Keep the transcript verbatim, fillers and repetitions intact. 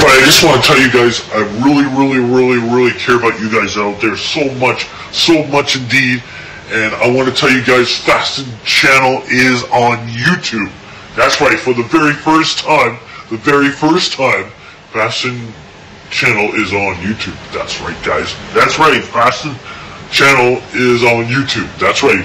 Alright, I just want to tell you guys, I really, really, really, really care about you guys out there so much, so much indeed. And I want to tell you guys, Fasten channel is on YouTube. That's right, for the very first time, the very first time, Fasten channel is on YouTube. That's right, guys. That's right, Fasten channel is on YouTube. That's right.